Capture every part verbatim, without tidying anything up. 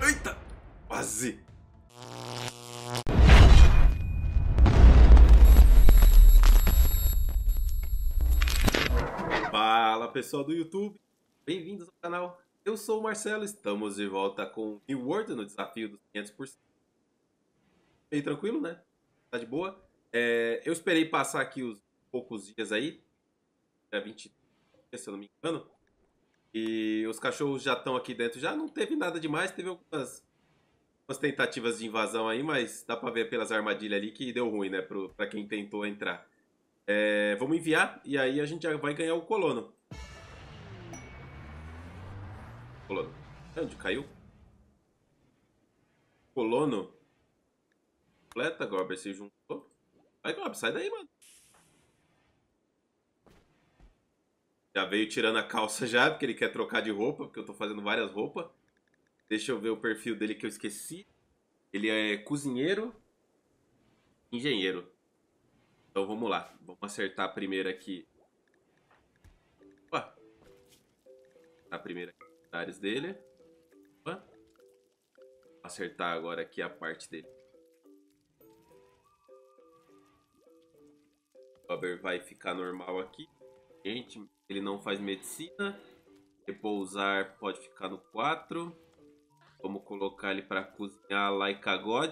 Eita! Quase! Fala pessoal do YouTube, bem-vindos ao canal. Eu sou o Marcelo, estamos de volta com New World no desafio dos quinhentos por cento. Bem tranquilo, né? Tá de boa. É, eu esperei passar aqui os poucos dias aí, dia vinte, se eu não me engano, e os cachorros já estão aqui dentro. Já não teve nada demais, teve algumas, algumas tentativas de invasão aí, mas dá pra ver pelas armadilhas ali que deu ruim, né? Pro, pra quem tentou entrar. É, vamos enviar e aí a gente já vai ganhar o colono. Colono. Onde caiu? Colono. Completa, Gober se juntou. Vai, Gober, sai daí, mano. Já veio tirando a calça já, porque ele quer trocar de roupa, porque eu tô fazendo várias roupas. Deixa eu ver o perfil dele que eu esqueci. Ele é cozinheiro, engenheiro. Então vamos lá. Vamos acertar primeiro aqui. Opa. A primeira aqui, os áreas dele. Opa. Acertar agora aqui a parte dele. O Gober vai ficar normal aqui. Gente, ele não faz medicina. Repousar pode ficar no quatro. Vamos colocar ele para cozinhar like a God,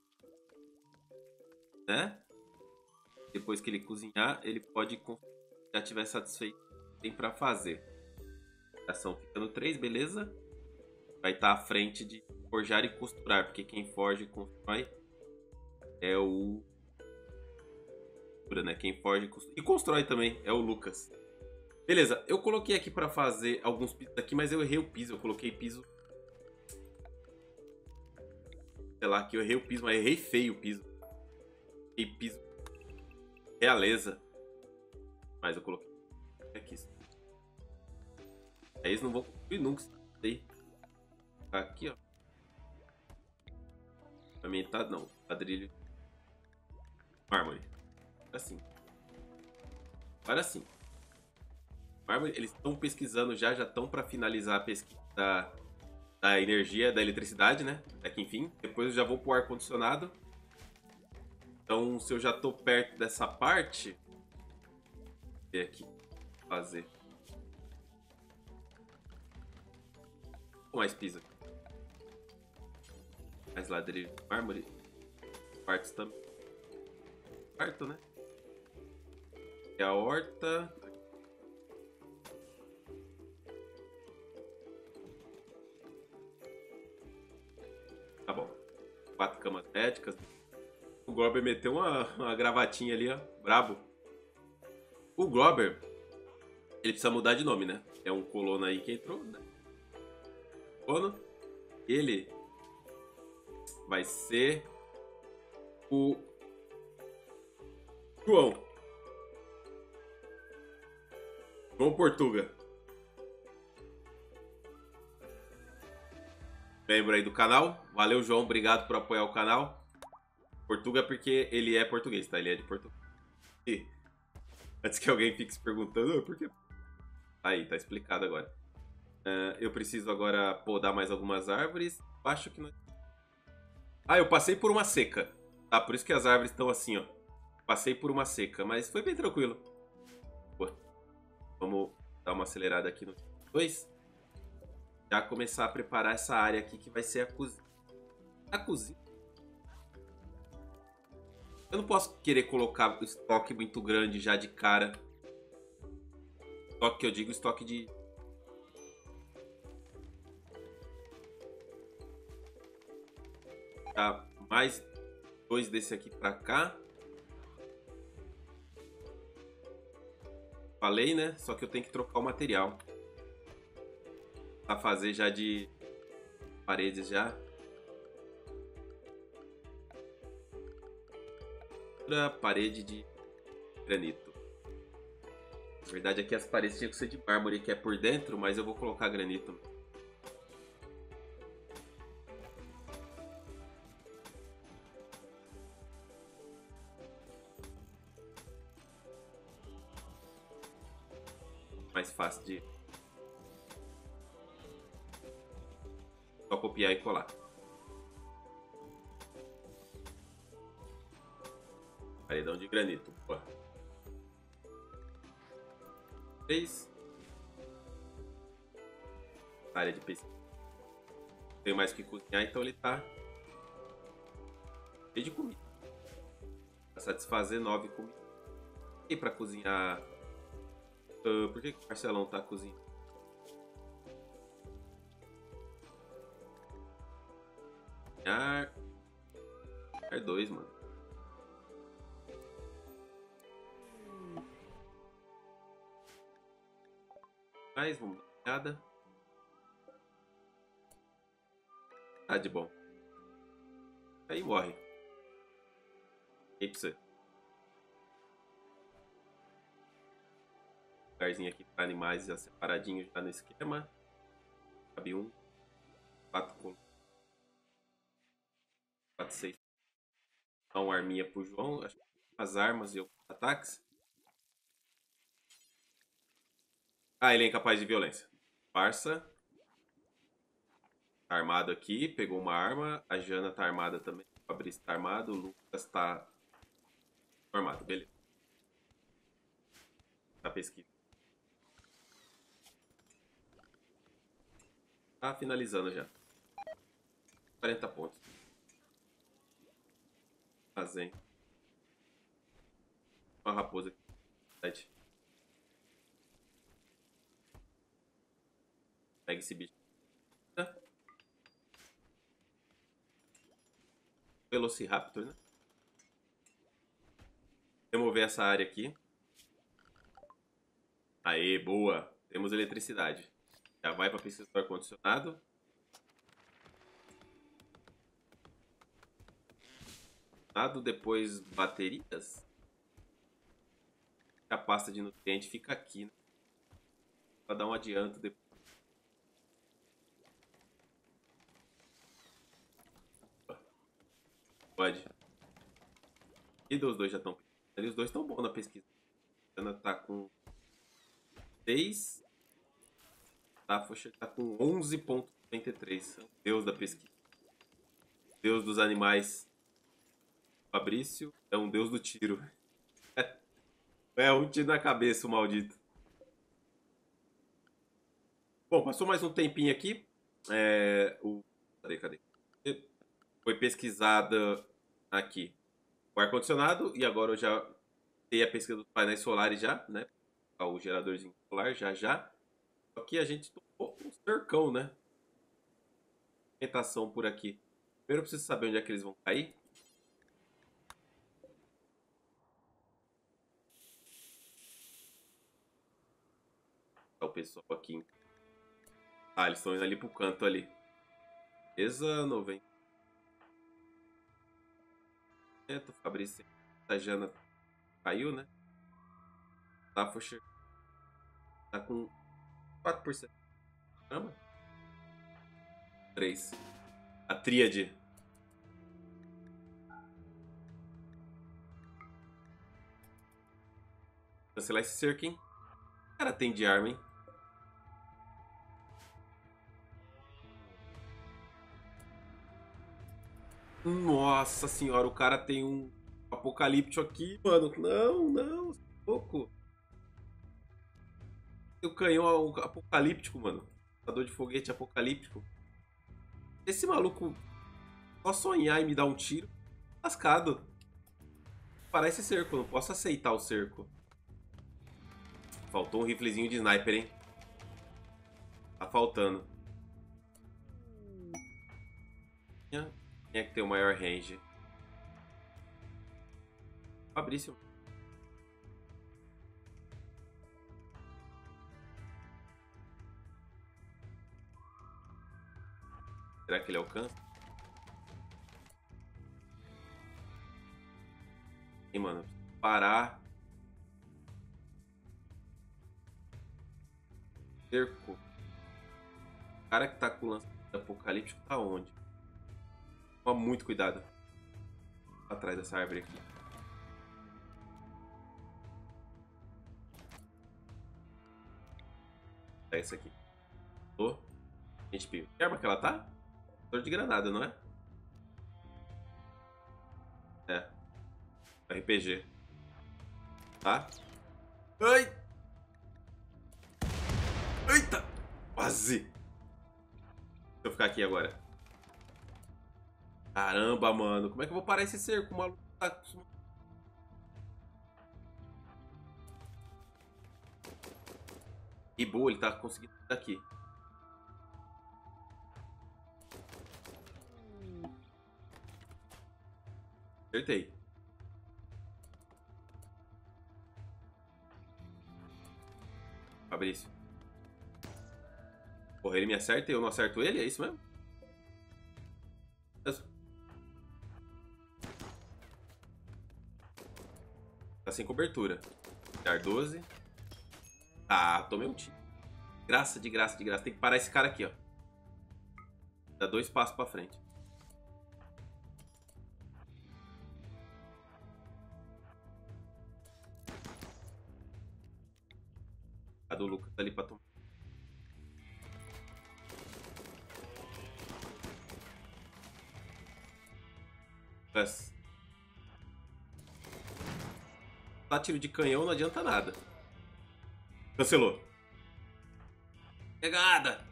né? Depois que ele cozinhar, ele pode, já tiver satisfeito, tem para fazer. A ação fica no três, beleza? Vai estar à frente de forjar e costurar, porque quem forja e constrói é o... né? Quem forja e constrói, e constrói também é o Lucas. Beleza, eu coloquei aqui para fazer alguns pisos aqui, mas eu errei o piso. Eu coloquei piso... Sei lá, que eu errei o piso, mas errei feio o piso. E piso realeza. Mas eu coloquei aqui. Aí eles não vão construir nunca. Aqui, ó. Aumentado não. Ladrilho. Mármore. Assim. Agora sim. Mármore, eles estão pesquisando já, já estão para finalizar a pesquisa da, da energia, da eletricidade, né? Até enfim. Depois eu já vou pro ar-condicionado. Então, se eu já tô perto dessa parte, vou ver aqui, fazer. Mais pisa. Mais ladrilho de mármore. Quartos também. Quarto, né? E a horta. Tá bom. Quatro camas médicas. O Grober meteu uma, uma gravatinha ali, ó. Brabo. O Grober, ele precisa mudar de nome, né? É um colono aí que entrou, né? Colono. Ele vai ser o João. João Portuga. Membro aí do canal. Valeu, João. Obrigado por apoiar o canal. Portuga porque ele é português, tá? Ele é de Portugal. E antes que alguém fique se perguntando, oh, por quê? Aí, tá explicado agora. Uh, eu preciso agora podar mais algumas árvores. Acho que não... Ah, eu passei por uma seca. Tá, por isso que as árvores estão assim, ó. Passei por uma seca, mas foi bem tranquilo. Pô, vamos dar uma acelerada aqui no dois. Já começar a preparar essa área aqui que vai ser a cozinha. A cozinha. Eu não posso querer colocar estoque muito grande já de cara. Estoque que eu digo, estoque de... Tá, mais dois desse aqui pra cá. Falei, né? Só que eu tenho que trocar o material. Pra fazer já de paredes já. Parede de granito. Na verdade aqui as paredes tinham que ser de mármore, que é por dentro, mas eu vou colocar granito. Mais fácil de só copiar e colar. Paredão de granito. Pô. Três. Área de pesquisa. Não tem mais o que cozinhar, então ele tá cheio de comida. Pra satisfazer nove comidas. E pra cozinhar... Uh, por que, que o Marcelão tá cozinhando? Cozinhar... Cozinhar dois, mano. Mas vamos dar uma olhada. Tá de bom. Aí morre. E aí pra você. Lugarzinho aqui para animais já separadinho já no esquema. Cabe um. Quatro com. Quatro, seis. Dá uma arminha pro João. Acho que as armas e os ataques. Ah, ele é incapaz de violência. Parça. Tá armado aqui, pegou uma arma. A Jana tá armada também. O Fabrício tá armado. O Lucas tá armado, beleza. Tá pesquisa. Tá finalizando já. quarenta pontos. Fazem. Uma raposa aqui. Pega esse bicho. Velociraptor, né? Remover essa área aqui. Aê, boa. Temos eletricidade. Já vai para pesquisa do ar-condicionado. Depois baterias. A pasta de nutriente fica aqui, né? Para dar um adianto depois. Pode. E dos dois já estão. Os dois estão bons na pesquisa. A Ana tá com seis. A Focha tá com onze ponto noventa e três. Deus da pesquisa. Deus dos animais. Fabrício é um deus do tiro. É um tiro na cabeça, o maldito. Bom, passou mais um tempinho aqui. É, o... Cadê, cadê? Foi pesquisada aqui o ar-condicionado. E agora eu já tenho a pesquisa dos painéis solares já, né? O geradorzinho solar já já. Aqui a gente tomou um cercão, né? Orientação por aqui. Primeiro eu preciso saber onde é que eles vão cair. Tá o pessoal aqui. Ah, eles estão indo ali pro canto ali. Beleza, noventa. O Fabrício. A Jana caiu, né? Tá, Focher. Tá com quatro por cento. Caramba. três. A tríade. Cancelar esse cerco, hein? O cara tem de arma, hein? Nossa senhora, o cara tem um apocalíptico aqui, mano. Não, não, pouco. Tem o canhão apocalíptico, mano. Lançador de foguete apocalíptico. Esse maluco só sonhar e me dar um tiro, lascado. Parar esse cerco, eu não posso aceitar o cerco. Faltou um riflezinho de sniper, hein? Tá faltando. Quem é que tem o maior range? Fabrício. Será que ele alcança? E mano, parar. Cerco. O cara que tá com o lance apocalíptico tá onde? Toma muito cuidado. Atrás dessa árvore aqui. É essa aqui. Oh. Gente, que arma que ela tá? Torre de granada, não é? É. R P G. Tá? Ai! Eita! Quase! Deixa eu ficar aqui agora. Caramba, mano. Como é que eu vou parar esse cerco? O maluco tá... Que boa, ele tá conseguindo sair daqui. Acertei. Fabrício. Porra, ele me acerta e eu não acerto ele? É isso mesmo? Tá sem cobertura. Dar doze. Ah, tomei um tiro. Graça, de graça, de graça. Tem que parar esse cara aqui, ó. Dá dois passos pra frente. A do Lucas tá ali pra tomar. Lucas. Tá tiro de canhão, não adianta nada. Cancelou. Pegada!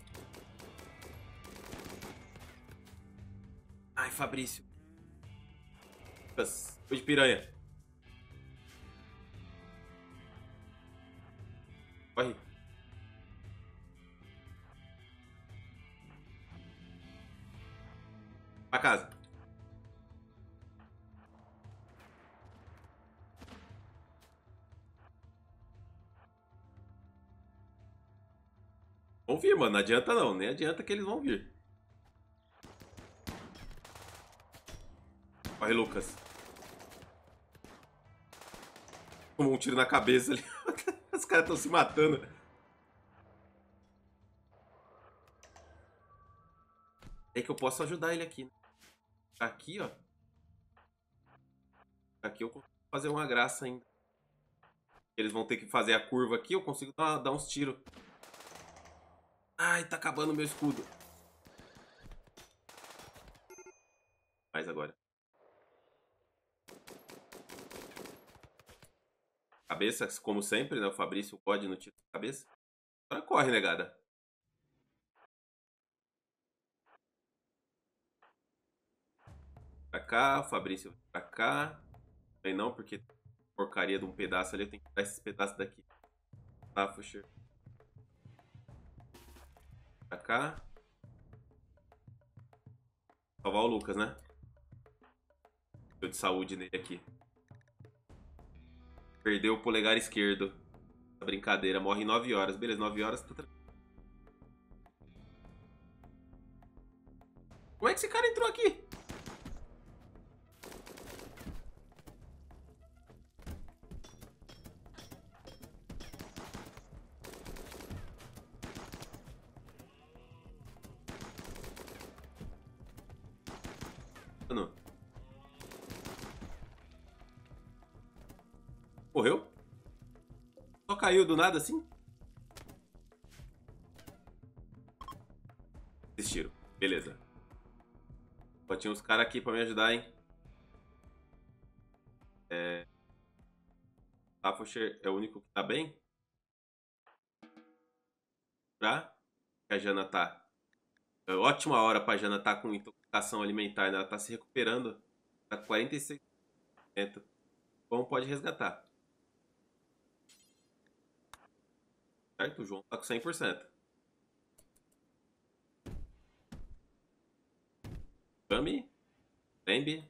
Ai, Fabrício. Lucas. Foi de piranha. Corre. Pra casa. Vão vir, mano. Não adianta não. Nem adianta que eles vão vir. Corre, Lucas. Tomou um tiro na cabeça ali. Os caras estão se matando. É que eu posso ajudar ele aqui. Aqui, ó. Aqui eu consigo fazer uma graça ainda. Eles vão ter que fazer a curva aqui. Eu consigo dar, dar uns tiros. Ai, tá acabando o meu escudo. Mais agora. Cabeça, como sempre, né? O Fabrício pode no tiro de cabeça. Agora corre, negada. Pra cá, o Fabrício pra cá. Também não, porque porcaria de um pedaço ali. Eu tenho que tirar esses pedaços daqui. Tá, Fusher. Pra cá. Salvar o Lucas, né? Deu de saúde nele aqui. Perdeu o polegar esquerdo. Brincadeira, morre em nove horas. Beleza, nove horas. Tá... Como é que esse cara entrou aqui? Mano. Morreu? Só caiu do nada assim? Desistiram. Beleza. Só tinha uns caras aqui pra me ajudar, hein? É... Tafosher é o único que tá bem? Pra? Que a Jana tá. É ótima hora pra Jana tá com intoxicação alimentar, né? Ela tá se recuperando. Tá com quarenta e seis por cento. Bom, pode resgatar. Certo? O João tá com cem por cento. Kami. Lembe.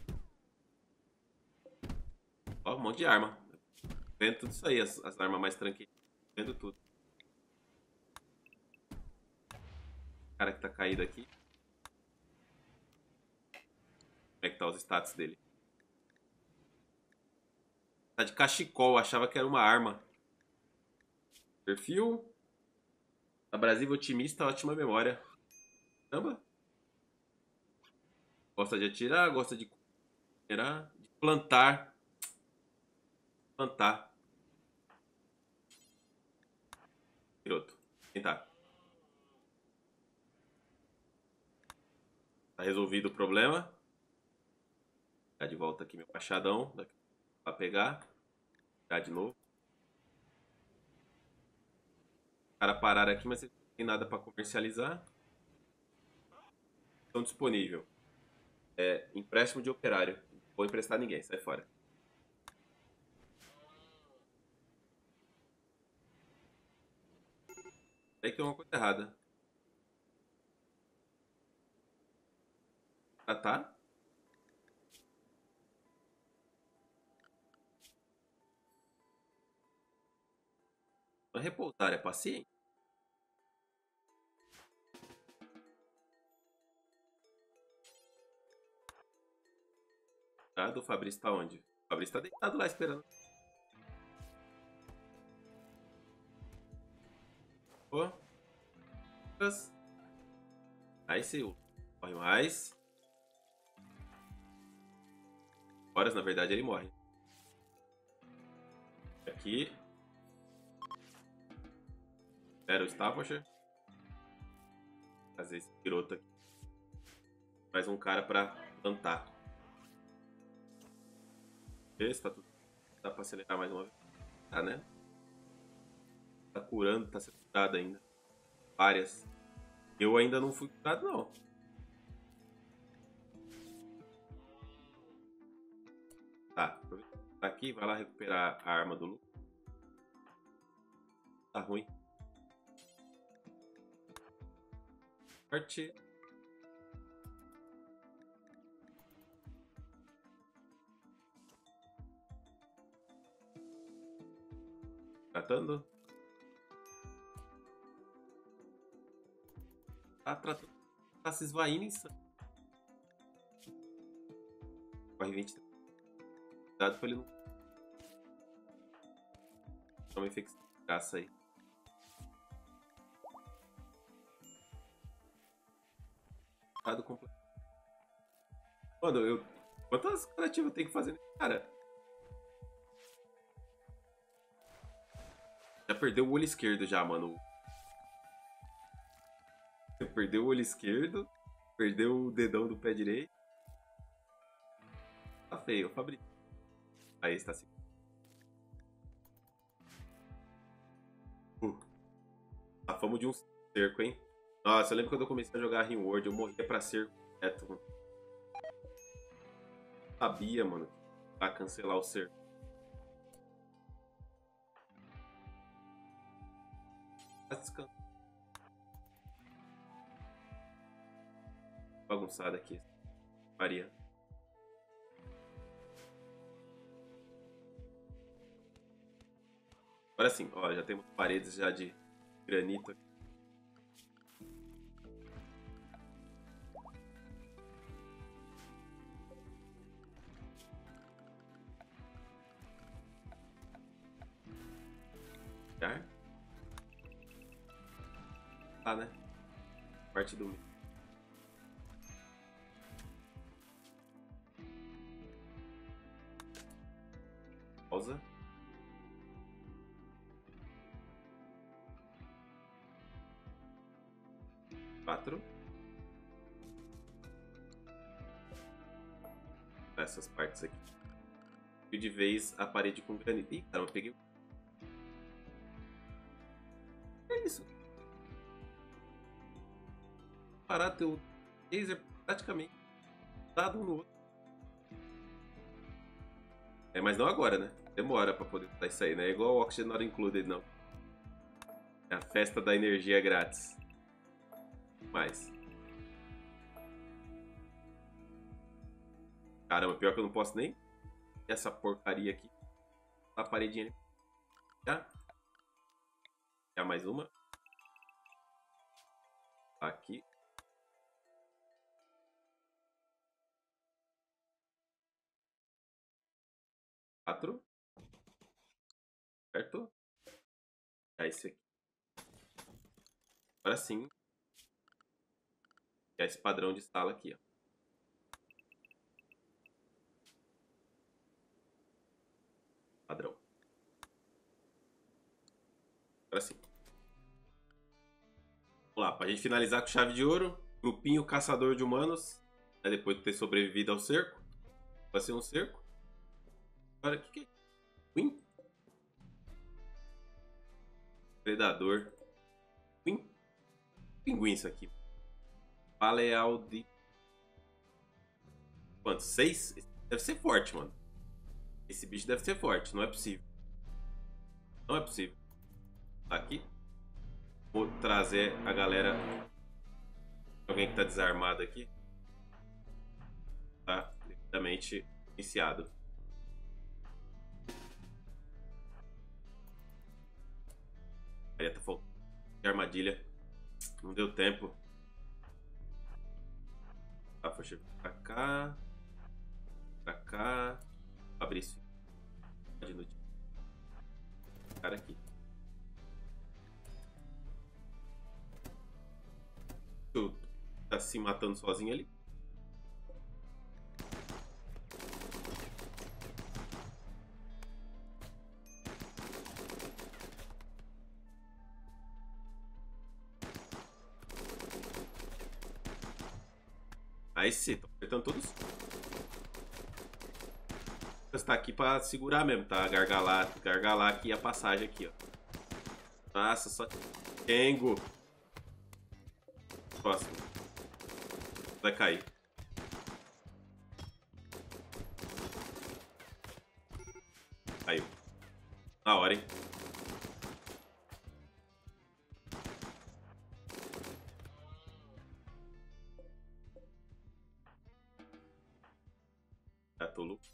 Ó, um monte de arma. Vendo tudo isso aí, as, as armas mais tranquilas. Vendo tudo. O cara que tá caído aqui. Como é que tá os status dele? Tá de cachecol, achava que era uma arma. Perfil. Abrasivo otimista, ótima memória. Caramba. Gosta de atirar, gosta de atirar, de plantar. Plantar. Piroto. Quem tá? Tá resolvido o problema. Tá de volta aqui meu machadão. Pra pegar. Pegar de novo. Os caras pararam aqui, mas não tem nada pra comercializar. Estão disponível. É, empréstimo de operário. Não vou emprestar ninguém, sai fora. Aí que tem uma coisa errada. Ah, tá? Não é repousar, é paciente. Tá? Do Fabrício tá onde? O Fabrício tá deitado lá esperando. Pô. Aí sim, morre mais. Horas, na verdade, ele morre. Aqui. Era o Staffordshire. Fazer esse piroto aqui. Mais um cara pra plantar. Esse tá tudo. Dá pra acelerar mais uma vez. Tá, né? Tá curando, tá sendo curado ainda. Várias. Eu ainda não fui curado, não. Tá. Tá aqui, vai lá recuperar a arma do Lu. Tá ruim. Parte. Tratando. Tá tratando. Tá se esvaindo em sangue. Corre vinte. Cuidado pra ele não. Dá uma infecção de graça aí. Cuidado completo. Mano, eu. Quantas curativas eu tenho que fazer nesse cara? Já perdeu o olho esquerdo já, mano. Perdeu o olho esquerdo. Perdeu o dedão do pé direito. Tá feio, Fabrício. Aí está assim. Uh, a fama de um cerco, hein? Nossa, eu lembro quando eu comecei a jogar Rimworld, eu morria pra cerco reto, mano. Sabia, mano, pra cancelar o cerco. Tá descansando. Bagunçada aqui. Maria. Agora sim, ó, já temos paredes já de granito aqui. Já? Tá, né? Parte do... Pausa. Quatro. Essas partes aqui. E de vez a parede com granito. Ih, cara, eu peguei. É isso. Parar teu laser praticamente dado um no outro. É, mas não agora, né? Demora pra poder dar isso aí, né? É igual o Oxygen Not Included, não. É a festa da energia grátis. Mais. Caramba, pior que eu não posso nem essa porcaria aqui. A paredinha ali. Já? Já mais uma. Aqui. Quatro. Certo? É esse aqui. Agora sim. É esse padrão de sala aqui, ó. Padrão. Agora sim. Vamos lá, pra gente finalizar com chave de ouro. Grupinho caçador de humanos. Né, depois de ter sobrevivido ao cerco. Vai ser um cerco. Agora, o que, que é? Queen? Predador. Queen? Pinguim isso aqui. Palealdi. Quanto? Seis? Deve ser forte, mano. Esse bicho deve ser forte, não é possível. Não é possível. Aqui. Vou trazer a galera. Alguém que tá desarmado aqui. Tá devidamente iniciado. Aí tá faltando de armadilha. Não deu tempo. Tá, foi chegar pra cá. Pra cá. Abrir isso. Cara aqui. Tá se matando sozinho ali. Aí sim, tô apertando todos. Tá aqui pra segurar mesmo, tá? Gargalar, gargalar aqui a passagem aqui, ó. Nossa, só Tengo. Próximo. Vai cair. Caiu. Na hora, hein? Já tô louco.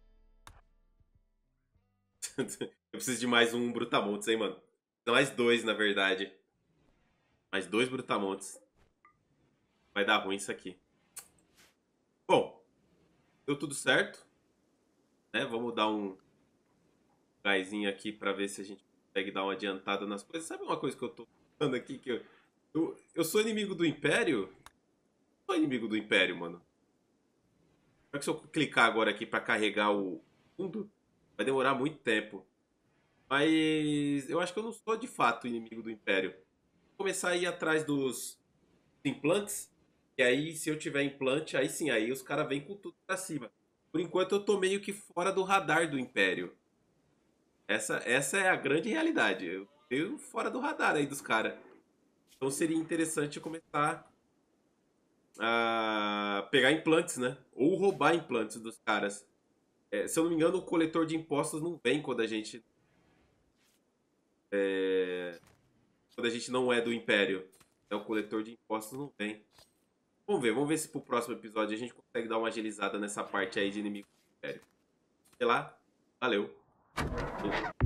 Eu preciso de mais um Brutamontes, hein, mano? Mais dois, na verdade. Mais dois Brutamontes. Vai dar ruim isso aqui. Bom, deu tudo certo. Né? Vamos dar um gásinho aqui pra ver se a gente consegue dar uma adiantada nas coisas. Sabe uma coisa que eu tô falando aqui? Que eu, eu, eu sou inimigo do Império? Eu sou inimigo do Império, mano. Será que se eu clicar agora aqui pra carregar o fundo, vai demorar muito tempo. Mas eu acho que eu não sou de fato inimigo do Império. Vou começar a ir atrás dos implantes. E aí, se eu tiver implante, aí sim, aí os caras vêm com tudo pra cima. Por enquanto, eu tô meio que fora do radar do Império. Essa, essa é a grande realidade. Eu tô fora do radar aí dos caras. Então seria interessante eu começar a pegar implantes, né? Ou roubar implantes dos caras. É, se eu não me engano, o coletor de impostos não vem quando a gente. É, quando a gente não é do Império. É, o coletor de impostos não vem. Vamos ver, vamos ver se pro próximo episódio a gente consegue dar uma agilizada nessa parte aí de inimigo do Império. Sei lá, valeu.